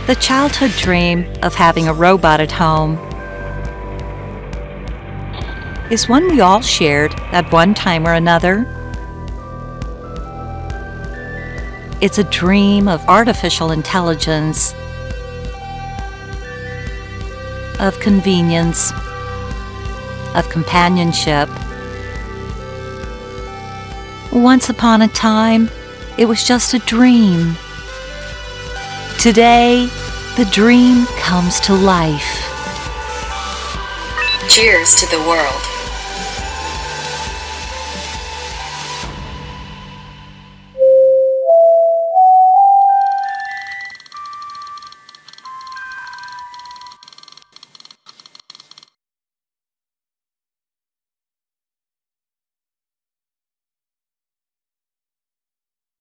The childhood dream of having a robot at home is one we all shared at one time or another. It's a dream of artificial intelligence, of convenience, of companionship. Once upon a time, it was just a dream. Today, the dream comes to life. Cheers to the world.